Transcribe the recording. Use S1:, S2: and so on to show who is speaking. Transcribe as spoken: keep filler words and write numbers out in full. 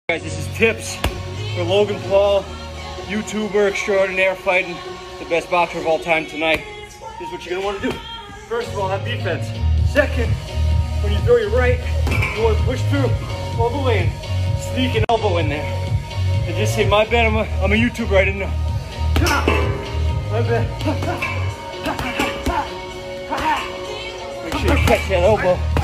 S1: Guys, this is tips for LoganPaul, YouTuber extraordinaire, fighting the best boxer of all time tonight. This is what you're gonna want to do. First of all, have defense. Second, when you throw your right, you want to push through all the way and sneak an elbow in there. And just say, my bad, I'm a, I'm a YouTuber, I didn't know. My bad. Make sure you catch that elbow.